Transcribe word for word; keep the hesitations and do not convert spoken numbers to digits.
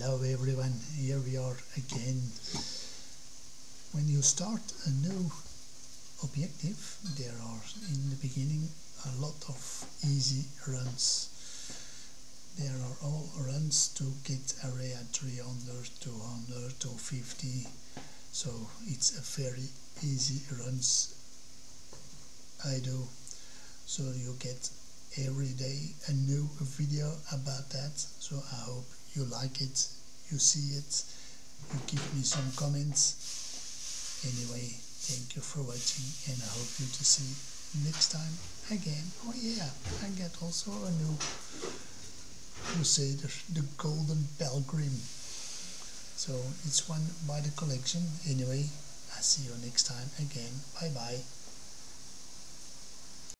Hello everyone, here we are again. When you start a new objective, there are in the beginning a lot of easy runs. There are all runs to get area three hundred, two hundred, two fifty, so it's a very easy runs I do. So you get every day a new video about that, so I hope you like it, you see it, you give me some comments. Anyway, thank you for watching and I hope you to see next time again. Oh yeah, I get also a new Crusader, the Golden Pilgrim. So it's one by the collection. Anyway, I see you next time again. Bye bye.